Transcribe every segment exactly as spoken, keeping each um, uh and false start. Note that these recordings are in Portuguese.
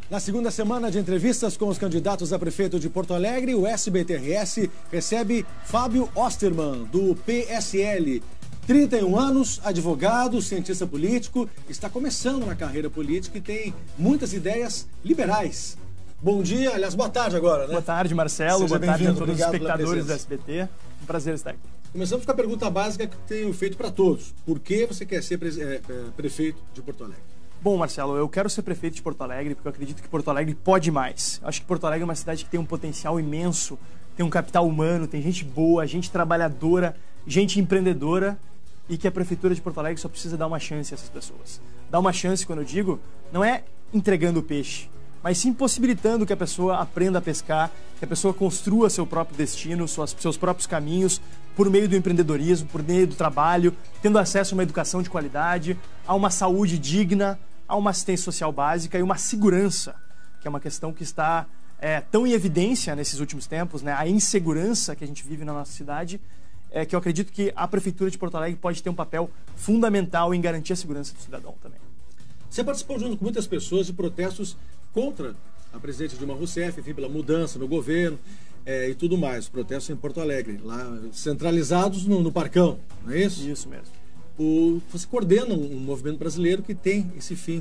Na segunda semana de entrevistas com os candidatos a prefeito de Porto Alegre, o S B T R S recebe Fábio Osterman, do P S L. trinta e um anos, advogado, cientista político, está começando na carreira política e tem muitas ideias liberais. Bom dia, aliás, boa tarde agora, né? Boa tarde, Marcelo. Seja boa tarde a todos Obrigado os espectadores do S B T. Um prazer estar aqui. Começamos com a pergunta básica que tenho feito para todos. Por que você quer ser pre é, prefeito de Porto Alegre? Bom, Marcelo, eu quero ser prefeito de Porto Alegre porque eu acredito que Porto Alegre pode mais. Eu acho que Porto Alegre é uma cidade que tem um potencial imenso, tem um capital humano, tem gente boa, gente trabalhadora, gente empreendedora e que a prefeitura de Porto Alegre só precisa dar uma chance a essas pessoas. Dar uma chance, quando eu digo, não é entregando o peixe, mas sim possibilitando que a pessoa aprenda a pescar, que a pessoa construa seu próprio destino, suas, seus próprios caminhos, por meio do empreendedorismo, por meio do trabalho, tendo acesso a uma educação de qualidade, a uma saúde digna, a uma assistência social básica e uma segurança, que é uma questão que está é, tão em evidência nesses últimos tempos, né? A insegurança que a gente vive na nossa cidade, é que eu acredito que a Prefeitura de Porto Alegre pode ter um papel fundamental em garantir a segurança do cidadão também. Você participou junto com muitas pessoas de protestos contra a presidente Dilma Rousseff, enfim, pela mudança no governo é, e tudo mais, protestos em Porto Alegre, lá centralizados no, no Parcão, não é isso? Isso mesmo. O, você coordena um, um movimento brasileiro que tem esse fim.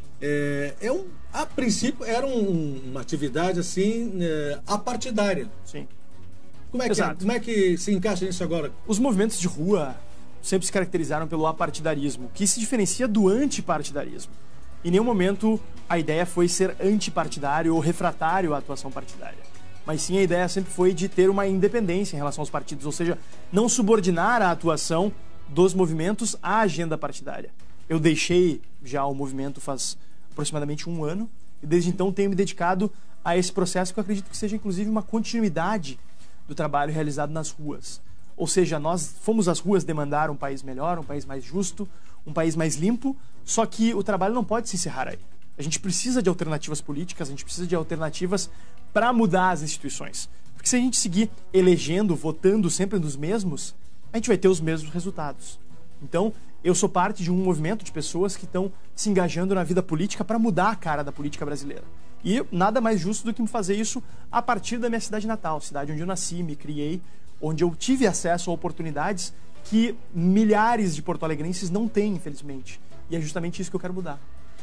É, é um, a princípio era um, uma atividade assim é, apartidária. Sim. Como é, que, é, como é que se encaixa nisso agora? Os movimentos de rua sempre se caracterizaram pelo apartidarismo, que se diferencia do antipartidarismo. Em nenhum momento a ideia foi ser antipartidário ou refratário à atuação partidária. Mas sim a ideia sempre foi de ter uma independência em relação aos partidos, ou seja, não subordinar a atuação dos movimentos à agenda partidária. Eu deixei já o movimento faz aproximadamente um ano e desde então tenho me dedicado a esse processo que eu acredito que seja inclusive uma continuidade do trabalho realizado nas ruas. Ou seja, nós fomos às ruas demandar um país melhor, um país mais justo, um país mais limpo, só que o trabalho não pode se encerrar aí. A gente precisa de alternativas políticas, a gente precisa de alternativas para mudar as instituições. Porque se a gente seguir elegendo, votando sempre nos mesmos, a gente vai ter os mesmos resultados. Então, eu sou parte de um movimento de pessoas que estão se engajando na vida política para mudar a cara da política brasileira. E nada mais justo do que fazer isso a partir da minha cidade natal, cidade onde eu nasci, me criei, onde eu tive acesso a oportunidades que milhares de porto-alegrenses não têm, infelizmente. E é justamente isso que eu quero mudar.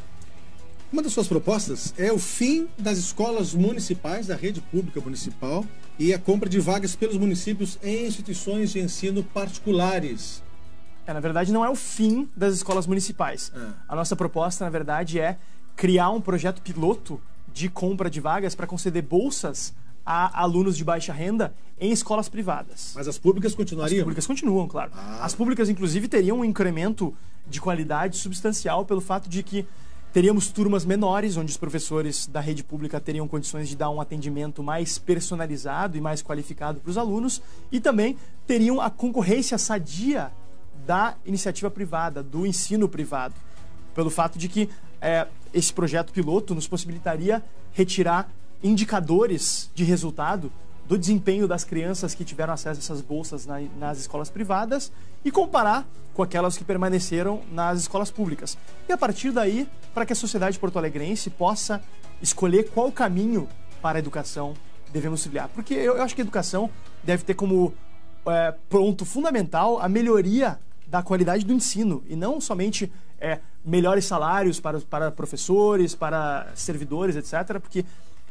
Uma das suas propostas é o fim das escolas municipais, da rede pública municipal, e a compra de vagas pelos municípios em instituições de ensino particulares. É, na verdade, não é o fim das escolas municipais. É. A nossa proposta, na verdade, é criar um projeto piloto de compra de vagas para conceder bolsas a alunos de baixa renda em escolas privadas. Mas as públicas continuariam? As públicas continuam, claro. Ah. As públicas, inclusive, teriam um incremento de qualidade substancial pelo fato de que teríamos turmas menores, onde os professores da rede pública teriam condições de dar um atendimento mais personalizado e mais qualificado para os alunos, e também teriam a concorrência sadia da iniciativa privada, do ensino privado, pelo fato de que é, esse projeto piloto nos possibilitaria retirar indicadores de resultado do desempenho das crianças que tiveram acesso a essas bolsas na, nas escolas privadas e comparar com aquelas que permaneceram nas escolas públicas. E a partir daí, para que a sociedade porto-alegrense possa escolher qual caminho para a educação devemos trilhar. Porque eu, eu acho que a educação deve ter como é, ponto fundamental a melhoria da qualidade do ensino e não somente é, melhores salários para, para professores, para servidores, etcétera. Porque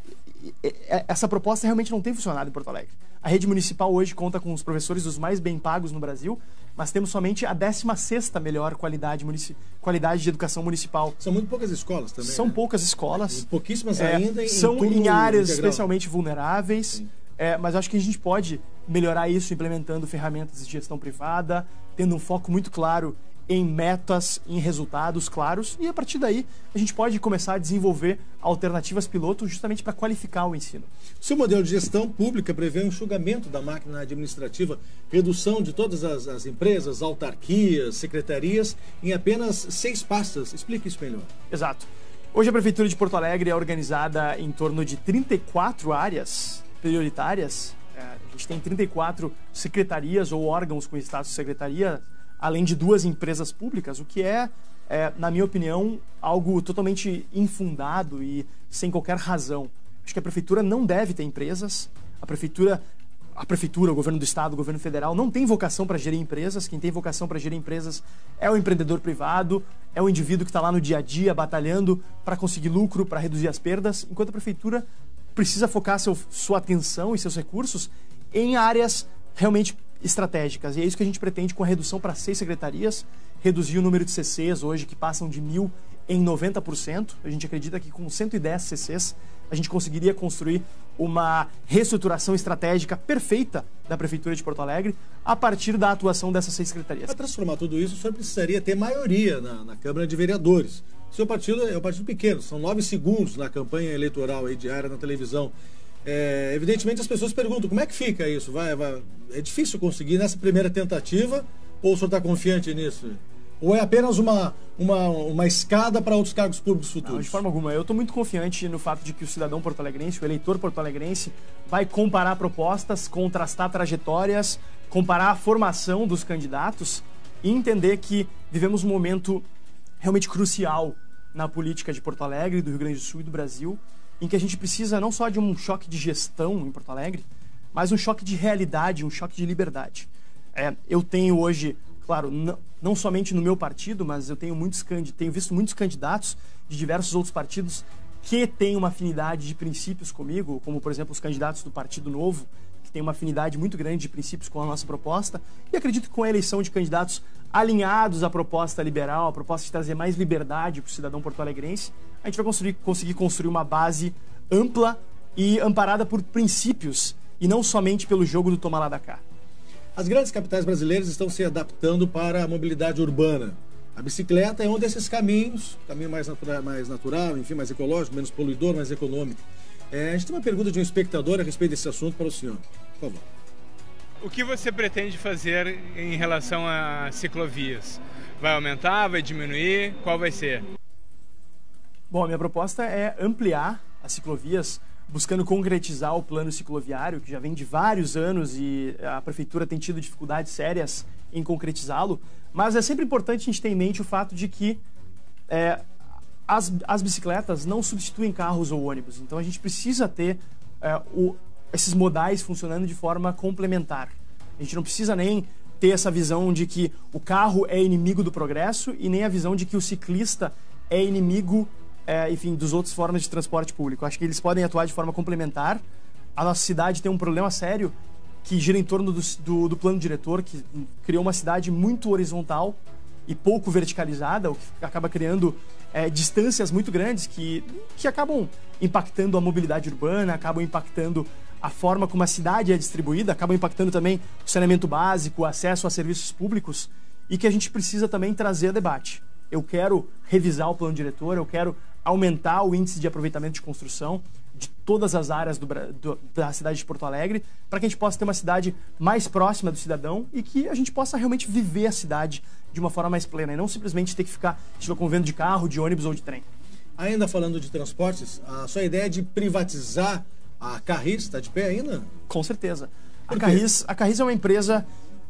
essa proposta realmente não tem funcionado em Porto Alegre. A rede municipal hoje conta com os professores dos mais bem pagos no Brasil, mas temos somente a décima sexta melhor qualidade, qualidade de educação municipal. São muito poucas escolas também. São né? poucas escolas. E pouquíssimas é, ainda. Em são em áreas integral. especialmente vulneráveis, é, mas acho que a gente pode melhorar isso implementando ferramentas de gestão privada, tendo um foco muito claro em metas, em resultados claros, e a partir daí a gente pode começar a desenvolver alternativas piloto justamente para qualificar o ensino. Seu modelo de gestão pública prevê um enxugamento da máquina administrativa, redução de todas as, as empresas, autarquias, secretarias em apenas seis pastas. Explique isso melhor. Exato. Hoje a Prefeitura de Porto Alegre é organizada em torno de trinta e quatro áreas prioritárias. É, a gente tem trinta e quatro secretarias ou órgãos com status de secretaria além de duas empresas públicas, o que é, é, na minha opinião, algo totalmente infundado e sem qualquer razão. Acho que a prefeitura não deve ter empresas, a prefeitura... A prefeitura, o governo do estado, o governo federal não tem vocação para gerir empresas. Quem tem vocação para gerir empresas é o empreendedor privado, é o indivíduo que está lá no dia a dia batalhando para conseguir lucro, para reduzir as perdas, enquanto a prefeitura precisa focar seu, sua atenção e seus recursos em áreas realmente estratégicas. E é isso que a gente pretende com a redução para seis secretarias, reduzir o número de C Cs hoje, que passam de mil em noventa por cento. A gente acredita que com cento e dez C Cs a gente conseguiria construir uma reestruturação estratégica perfeita da Prefeitura de Porto Alegre a partir da atuação dessas seis secretarias. Para transformar tudo isso, o senhor precisaria ter maioria na, na Câmara de Vereadores. O seu partido é um partido pequeno, são nove segundos na campanha eleitoral aí diária na televisão. É, evidentemente as pessoas perguntam, como é que fica isso? Vai, vai, é difícil conseguir nessa primeira tentativa ou o senhor está confiante nisso? Ou é apenas uma, uma, uma escada para outros cargos públicos futuros? Não, de forma alguma. Eu estou muito confiante no fato de que o cidadão porto-alegrense, o eleitor porto-alegrense, vai comparar propostas, contrastar trajetórias, comparar a formação dos candidatos e entender que vivemos um momento realmente crucial na política de Porto Alegre, do Rio Grande do Sul e do Brasil, em que a gente precisa não só de um choque de gestão em Porto Alegre, mas um choque de realidade, um choque de liberdade. É, eu tenho hoje... Claro, não, não somente no meu partido, mas eu tenho, muitos, tenho visto muitos candidatos de diversos outros partidos que têm uma afinidade de princípios comigo, como, por exemplo, os candidatos do Partido Novo, que têm uma afinidade muito grande de princípios com a nossa proposta. E acredito que com a eleição de candidatos alinhados à proposta liberal, à proposta de trazer mais liberdade para o cidadão porto-alegrense, a gente vai construir, conseguir construir uma base ampla e amparada por princípios e não somente pelo jogo do toma lá da cá. As grandes capitais brasileiras estão se adaptando para a mobilidade urbana. A bicicleta é um desses caminhos, caminho mais natural, mais natural, enfim, mais ecológico, menos poluidor, mais econômico. É, a gente tem uma pergunta de um espectador a respeito desse assunto para o senhor. Por favor. O que você pretende fazer em relação a ciclovias? Vai aumentar, vai diminuir? Qual vai ser? Bom, a minha proposta é ampliar as ciclovias, buscando concretizar o plano cicloviário, que já vem de vários anos e a prefeitura tem tido dificuldades sérias em concretizá-lo, mas é sempre importante a gente ter em mente o fato de que é, as, as bicicletas não substituem carros ou ônibus, então a gente precisa ter é, o, esses modais funcionando de forma complementar. A gente não precisa nem ter essa visão de que o carro é inimigo do progresso e nem a visão de que o ciclista é inimigo É, enfim, dos outras formas de transporte público. Acho que eles podem atuar de forma complementar. A nossa cidade tem um problema sério que gira em torno do, do, do plano diretor, que criou uma cidade muito horizontal e pouco verticalizada, o que acaba criando é, distâncias muito grandes que, que acabam impactando a mobilidade urbana, acabam impactando a forma como a cidade é distribuída, acabam impactando também o saneamento básico, o acesso a serviços públicos, e que a gente precisa também trazer a debate. Eu quero revisar o plano diretor, eu quero aumentar o índice de aproveitamento de construção de todas as áreas do, do, da cidade de Porto Alegre, para que a gente possa ter uma cidade mais próxima do cidadão e que a gente possa realmente viver a cidade de uma forma mais plena e não simplesmente ter que ficar se locomovendo de carro, de ônibus ou de trem. Ainda falando de transportes, a sua ideia de privatizar a Carris está de pé ainda? Com certeza. A Carris, a Carris é uma empresa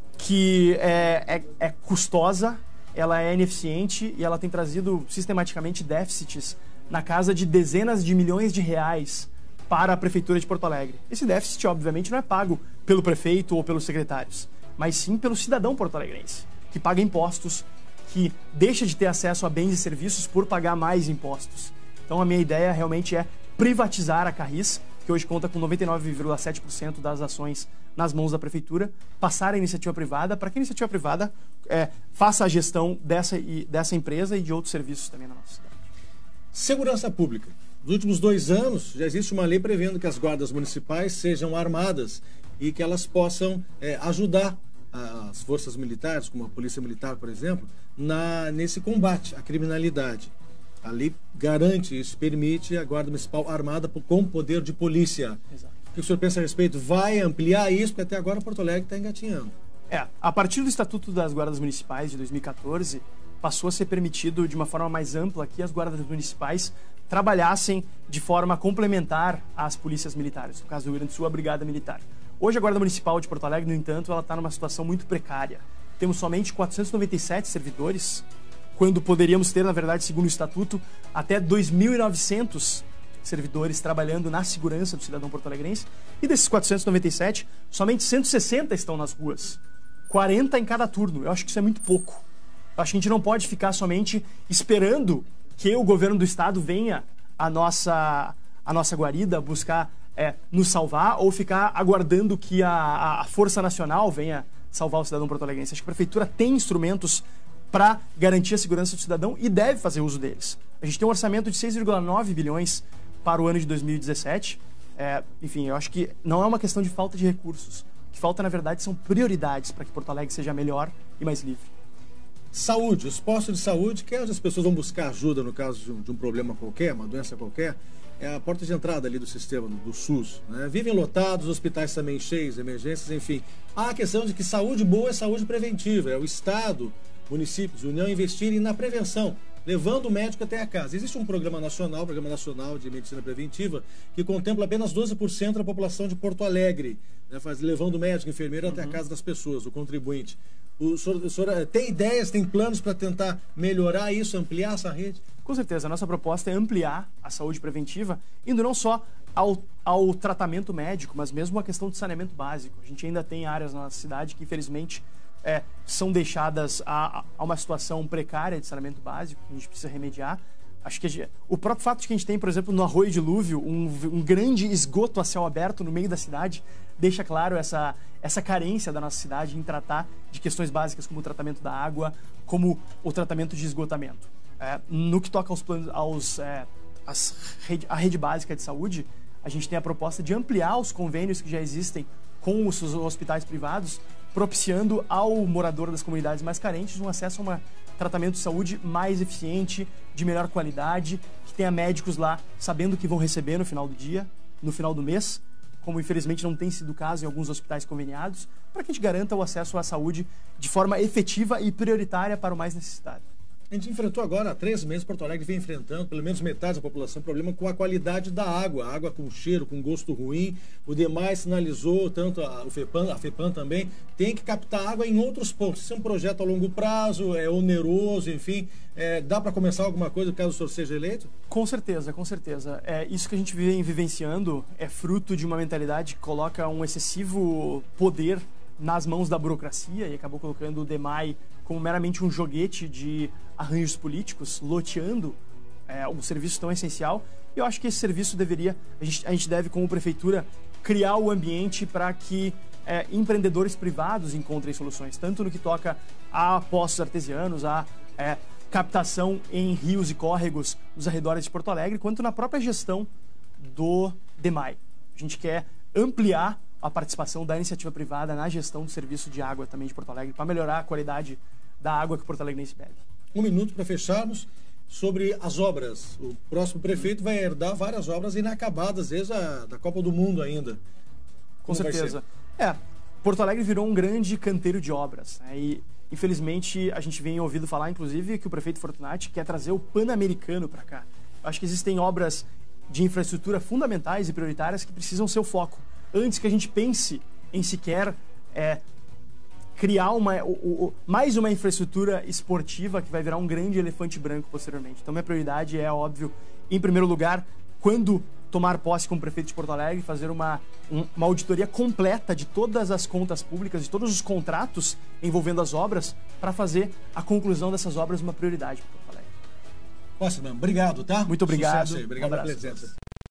que é, é, é custosa, ela é ineficiente e ela tem trazido sistematicamente déficits na casa de dezenas de milhões de reais para a Prefeitura de Porto Alegre. Esse déficit, obviamente, não é pago pelo prefeito ou pelos secretários, mas sim pelo cidadão porto-alegrense, que paga impostos, que deixa de ter acesso a bens e serviços por pagar mais impostos. Então a minha ideia realmente é privatizar a Carris, que hoje conta com noventa e nove vírgula sete por cento das ações nas mãos da Prefeitura, passar a iniciativa privada, para que a iniciativa privada é, faça a gestão dessa, e, dessa empresa e de outros serviços também na nossa cidade. Segurança pública. Nos últimos dois anos, já existe uma lei prevendo que as guardas municipais sejam armadas e que elas possam é, ajudar as forças militares, como a Polícia Militar, por exemplo, na, nesse combate à criminalidade. A lei garante isso, permite a Guarda Municipal armada com poder de polícia. Exato. O que o senhor pensa a respeito? Vai ampliar isso? Porque até agora Porto Alegre está engatinhando. É, a partir do Estatuto das Guardas Municipais de dois mil e quatorze, passou a ser permitido de uma forma mais ampla que as guardas municipais trabalhassem de forma complementar às polícias militares, no caso do Rio Grande do Sul, a Brigada Militar. Hoje a Guarda Municipal de Porto Alegre, no entanto, ela está numa situação muito precária. temos somente quatrocentos e noventa e sete servidores, quando poderíamos ter, na verdade, segundo o Estatuto, até dois mil e novecentos servidores trabalhando na segurança do cidadão porto-alegrense. E desses quatrocentos e noventa e sete, somente cento e sessenta estão nas ruas. quarenta em cada turno. Eu acho que isso é muito pouco. Eu acho que a gente não pode ficar somente esperando que o governo do estado venha à nossa, à nossa guarida buscar é, nos salvar, ou ficar aguardando que a, a Força Nacional venha salvar o cidadão porto-alegrense. Acho que a prefeitura tem instrumentos para garantir a segurança do cidadão e deve fazer uso deles. A gente tem um orçamento de seis vírgula nove bilhões para o ano de dois mil e dezessete. É, enfim, eu acho que não é uma questão de falta de recursos. O que falta, na verdade, são prioridades para que Porto Alegre seja melhor e mais livre. Saúde, os postos de saúde, que é onde as pessoas vão buscar ajuda no caso de um, de um problema qualquer, uma doença qualquer, é a porta de entrada ali do sistema, do, do SUS. Né? Vivem lotados, hospitais também cheios, emergências, enfim. Há a questão de que saúde boa é saúde preventiva, é o Estado, municípios, União investirem na prevenção, levando o médico até a casa. Existe um programa nacional, Programa Nacional de Medicina Preventiva, que contempla apenas doze por cento da população de Porto Alegre, né, faz, levando o médico, enfermeiro até uhum. a casa das pessoas, o contribuinte. O senhor, o senhor tem ideias, tem planos para tentar melhorar isso, ampliar essa rede? Com certeza, a nossa proposta é ampliar a saúde preventiva, indo não só ao, ao tratamento médico, mas mesmo a questão de saneamento básico. A gente ainda tem áreas na nossa cidade que, infelizmente, É, são deixadas a, a uma situação precária de saneamento básico, que a gente precisa remediar. Acho que gente, o próprio fato de que a gente tem, por exemplo, no Arroio Dilúvio, um, um grande esgoto a céu aberto no meio da cidade, deixa claro essa, essa carência da nossa cidade em tratar de questões básicas como o tratamento da água, como o tratamento de esgotamento. É, no que toca aos planos, aos, é, as rede, a rede básica de saúde, a gente tem a proposta de ampliar os convênios que já existem com os hospitais privados, propiciando ao morador das comunidades mais carentes um acesso a um tratamento de saúde mais eficiente, de melhor qualidade, que tenha médicos lá sabendo o que vão receber no final do dia, no final do mês, como infelizmente não tem sido o caso em alguns hospitais conveniados, para que a gente garanta o acesso à saúde de forma efetiva e prioritária para o mais necessitado. A gente enfrentou agora, há três meses, Porto Alegre vem enfrentando, pelo menos metade da população, problema com a qualidade da água. A água com cheiro, com gosto ruim. O DEMAI sinalizou, tanto a, o FEPAM, a FEPAM também, tem que captar água em outros pontos. Isso é um projeto a longo prazo, é oneroso, enfim. É, dá para começar alguma coisa caso o senhor seja eleito? Com certeza, com certeza. É, isso que a gente vem vivenciando é fruto de uma mentalidade que coloca um excessivo poder nas mãos da burocracia e acabou colocando o DEMAI como meramente um joguete de arranjos políticos, loteando é, um serviço tão essencial. E eu acho que esse serviço deveria, a gente, a gente deve, como prefeitura, criar o ambiente para que é, empreendedores privados encontrem soluções, tanto no que toca a poços artesianos, a é, captação em rios e córregos nos arredores de Porto Alegre, quanto na própria gestão do DEMAI. A gente quer ampliar a participação da iniciativa privada na gestão do serviço de água também de Porto Alegre, para melhorar a qualidade da água que o Porto Alegrense bebe. Um minuto para fecharmos sobre as obras. O próximo prefeito vai herdar várias obras inacabadas, desde a da Copa do Mundo ainda. Com certeza. É, Porto Alegre virou um grande canteiro de obras, né? E, infelizmente, a gente vem ouvido falar, inclusive, que o prefeito Fortunati quer trazer o Pan-Americano para cá. Acho que existem obras de infraestrutura fundamentais e prioritárias que precisam ser o foco. Antes que a gente pense em sequer é, criar uma, o, o, mais uma infraestrutura esportiva que vai virar um grande elefante branco posteriormente. Então, minha prioridade é, óbvio, em primeiro lugar, quando tomar posse como prefeito de Porto Alegre, fazer uma, um, uma auditoria completa de todas as contas públicas, de todos os contratos envolvendo as obras, para fazer a conclusão dessas obras uma prioridade para Porto Alegre. Osterman, obrigado, tá? Muito obrigado. Sucesso aí. Obrigado um pela presença.